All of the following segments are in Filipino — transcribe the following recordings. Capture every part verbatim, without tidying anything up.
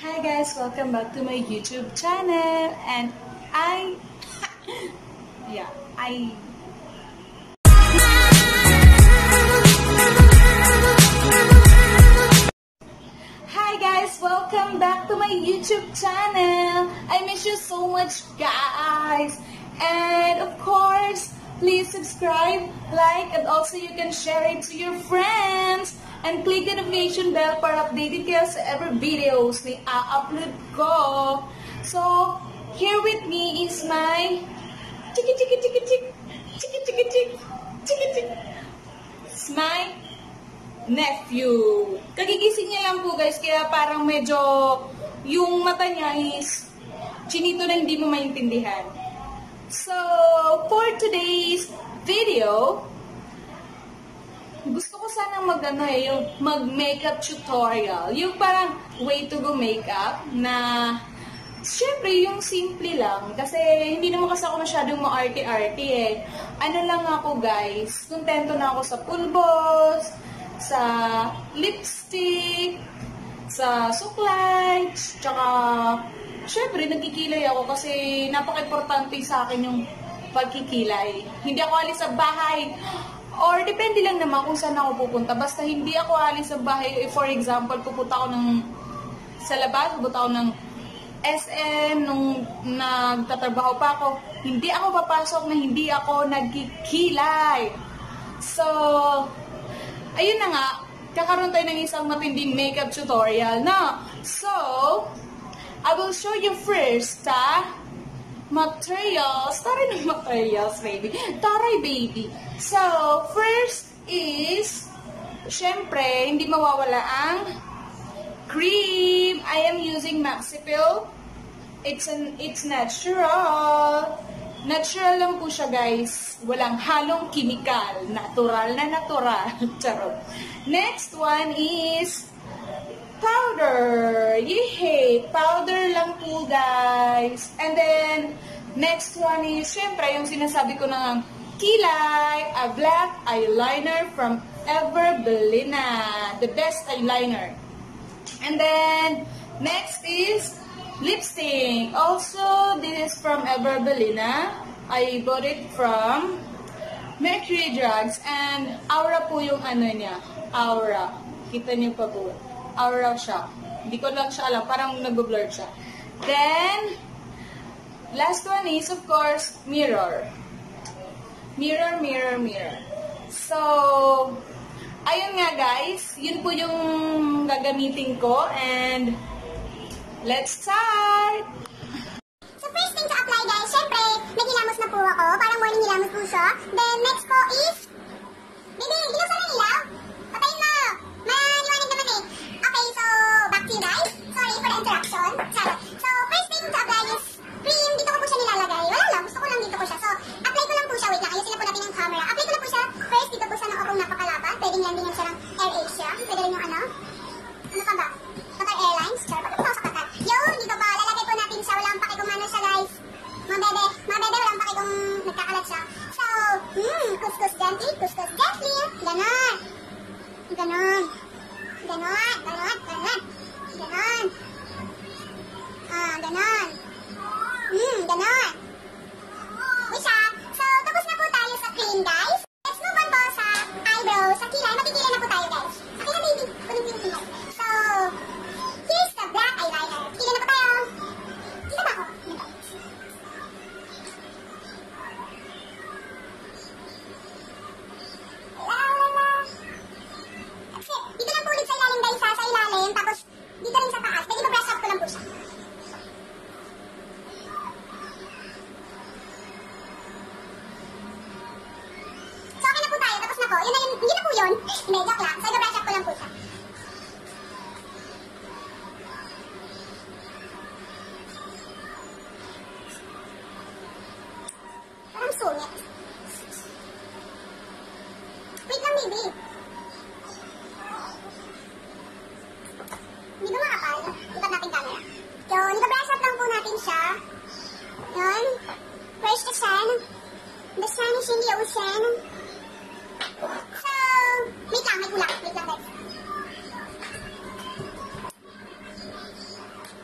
Hi guys, welcome back to my YouTube channel, and I, yeah, I, Hi guys, welcome back to my YouTube channel. I miss you so much guys, and of course, please subscribe, like, and also you can share it to your friends. And click the notification bell para updated kayo sa every videos na i-upload ko. So, here with me is my chiki chiki chiki chiki chiki chiki chiki chiki chiki. It's my nephew. Kagigising niya lang po guys, kaya parang medyo yung mata niya is chinito na hindi mo maintindihan. So, for today's video, gusto ko sana mag ano eh, yung mag makeup tutorial. Yung parang way to go makeup na syempre yung simple lang. Kasi hindi naman kasi ako masyadong ma-arty-arty eh. Ano lang ako guys, kontento na ako sa pulbos, sa lipstick, sa suklay, tsaka syempre nagkikilay ako kasi napaka-importante sa akin yung pagkikilay. Hindi ako alis sa bahay. Or depende lang naman kung saan ako pupunta. Basta hindi ako alis sa bahay. For example, pupunta ako ng sa labas, pupunta ako ng S M, nung nagtatrabaho pa ako. Hindi ako papasok na hindi ako nagkikilay. So, ayun na nga. Kakaroon tayo ng isang matinding makeup tutorial na. So, I will show you first, ha? Materials. Taray ng materials, baby. Taray, baby. So, first is, syempre, hindi mawawala ang cream. I am using Maxipil. It's an, it's natural. Natural lang po siya, guys. Walang halong chemical. Natural na natural. Charot. Next one is powder. Yehey! Powder lang po, guys. And then, next one is, syempre, yung sinasabi ko ng kilay, a black eyeliner from Everbelina. The best eyeliner. And then, next is lipstick. Also, this is from Everbelina. I bought it from Mercury Drugs. And Aura po yung ano niya. Aura. Kita niyo pa po. Aura siya. Hindi ko lang siya alam. Parang nag-blur siya. Then, last one is, of course, mirror. Mirror, mirror, mirror. So, ayun nga guys. Yun po yung gagamitin ko. And, let's start! So, first thing to apply guys, syempre, nagilamos na po ako. Parang morning nilamos po siya. Then, next po is, baby, dilaw sa ilaw. Patayin mo. Maliwanag naman eh. Okay, so, back to you guys. Sorry for the interruption. Sorry. So, first thing to apply is cream. Dito ko po siya nilalagay. Wala lang. Gusto ko lang dito ko siya. So, apply ko lang po siya. Wait lang. Ayusin na po natin yung camera. Apply ko lang po siya. First, dito po siya ng akong napakalapat. Pwedeng landingan siya ng Air Asia. Pwede rin yung ano. Ano pa ba? Qatar Airlines. Sure. Bakit po sa Qatar? Yun, dito pa. Lalagay po natin siya. Walang paki kung ano siya, guys. Mga bebe. Mga bebe, walang paki kung nagkakalat siya. So, hmm, kuskus gently. Kuskus gently. Ganon. Ganon. Ganon. Ganon. Ganon. Ganon. Ah, ganon. Hmm, ganon. Wait siya. So, tapos na po tayo sa cream, guys. Let's move on po sa eyebrow. Sa kilay. Makikilay na po tayo, guys. Okay na, baby. Punong yung kilay. So, here's the black eyeliner. Kilay na po tayo. Kita ba ako? Kasi, dito lang po ulit sa ilalim, guys, ha? Sa ilalim. Tapos, dito rin sa taas. Pwede ba-brush up ko lang po siya. So, okay na po tayo. Tapos na po. Yun na yun. Hindi na po yun. Hindi, joke lang. So, i-brush up ko lang po siya. Parang sungit. Wait lang, baby. Hindi ba makapal? Lipat natin camera. Yun, i-brush up lang po natin siya. Yun. Where's the sun? The sun is in the ocean. So, wait lang, may kulang. Wait lang, guys.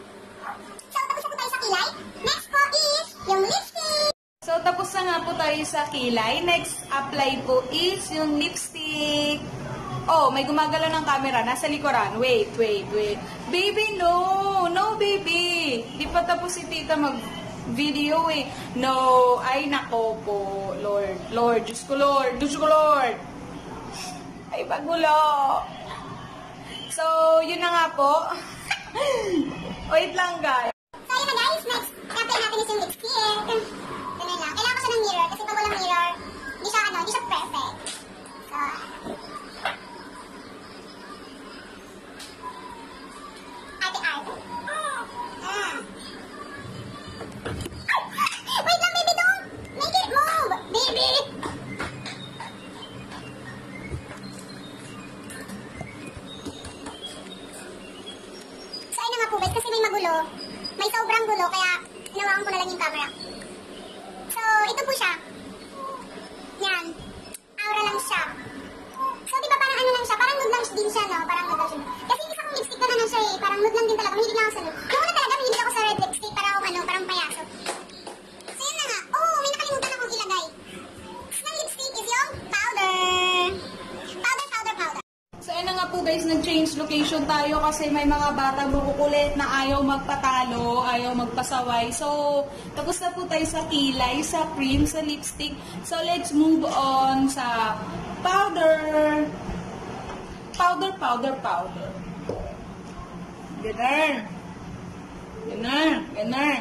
sa kilay. Next apply po is yung lipstick. Oh, may gumagalaw ng camera. Nasa likuran. Wait, wait, wait. Baby, no! No, baby! Di pa tapos si tita mag-video eh. No! Ay, nako po. Lord. Lord. Diyos ko, Lord. Diyos ko, Lord. Ay, bagulo. So, yun na nga po. Wait lang, guys. So, yun na guys. Next, i-apply natin is yung lipstick. Ganun lang. Kailangan ko siya ng mirror kasi pag walang mirror, hindi siya, ano, hindi siya perfect. So, ate-ate. Ah. Wait lang, baby, don't make it move, baby. So, ayun na nga po guys, kasi may magulo. May sobrang gulo, kaya hinawakan ko na lang yung camera. So, ito po siya. Yan. Aura lang siya. So, di ba parang ano lang siya? Parang nude lang din siya, no? Parang nude lang siya. Kasi yung isang lipstick na naman siya eh. Parang nude lang din talaga. Mahilig lang ako sa nude. Yung una talaga, mahilig ako sa red lipstick. Para ako ano, parang payaso. So, yun na nga. Oh, may nakalimutan akong ilagay. So, yung lipstick is yung powder. Powder, powder, powder. So, ayun na nga po guys, nag-change location tayo kasi may mga batang bukukulit na ayaw magpatalo, ayaw magpasaway. So, tapos na po tayo sa kilay, sa cream, sa lipstick. So, let's move on sa powder. Powder, powder, powder. Ganun. Ganun, ganun.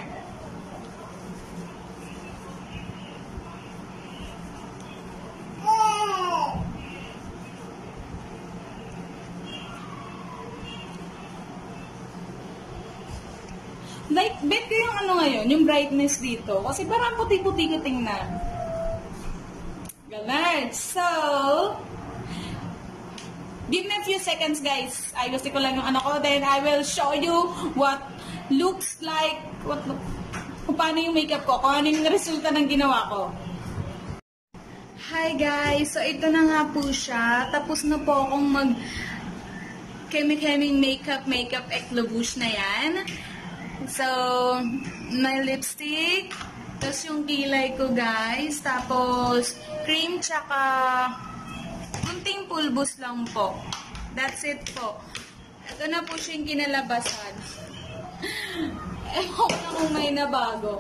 Like, bet ko yung ano ngayon, yung brightness dito. Kasi parang puti-puti ko tingnan. Ganun. So, give me a few seconds, guys. Ayusin ko lang yung ano ko. Then, I will show you what looks like, what look, kung paano yung makeup ko, kung ano yung resulta ng ginawa ko. Hi, guys. So, ito na nga po siya. Tapos na po akong mag kemi-keming makeup, makeup eclabouche na yan. So, my lipstick, tapos yung kilay ko, guys, tapos cream, tsaka kunting pulbos lang po. That's it po. Ito na po siya yung kinalabasan. Ewan ko na kung may nabago.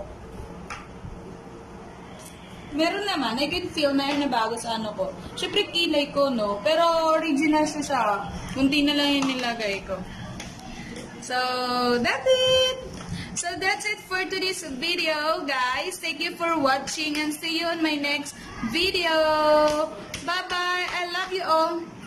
Meron naman, I can feel na yung nabago sa ano ko. Siyempre kilay ko, no? Pero original siya siya. Kunti na lang yung nilagay ko. So, that's it! So, that's it for today's video, guys. Thank you for watching and see you on my next video. Bye-bye! I love you all!